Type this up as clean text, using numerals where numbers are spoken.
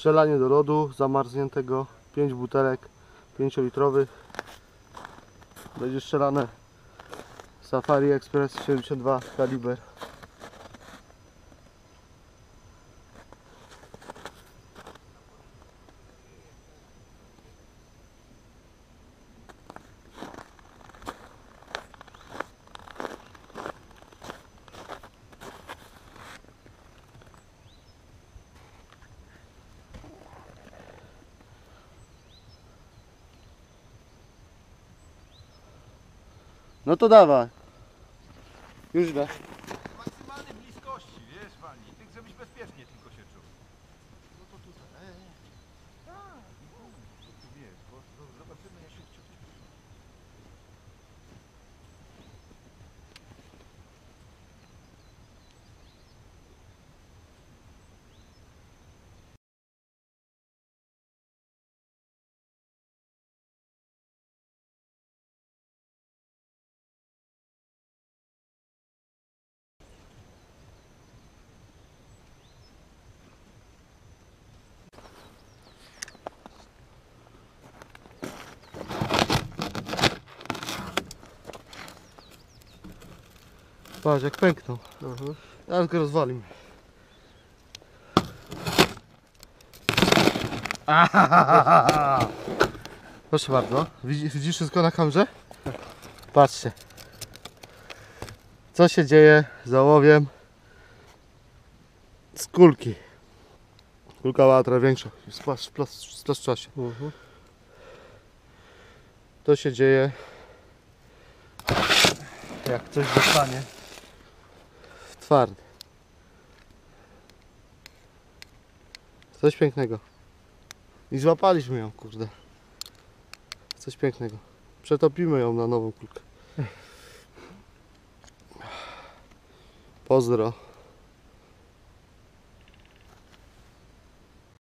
Strzelanie do lodu zamarzniętego, 5 butelek 5-litrowych. Będzie strzelane Safari Express 72 kaliber. No to dawaj. Już da. Maksymalnej bliskości, wiesz, Wani, tak żebyś bezpiecznie tylko się czuł. No to tutaj, tak, tu wiesz, bo zobaczymy jak się wciąż. Patrz jak pęknął. Teraz go rozwalim. Proszę bardzo. Widzisz wszystko na kamerze? Patrzcie. Co się dzieje z ołowiem z kulki. Kulka była trochę większa. Splaszcza się. To się dzieje, jak coś dostanie w twardy. Coś pięknego. I złapaliśmy ją, kurde. Coś pięknego. Przetopimy ją na nową kulkę. Pozdro.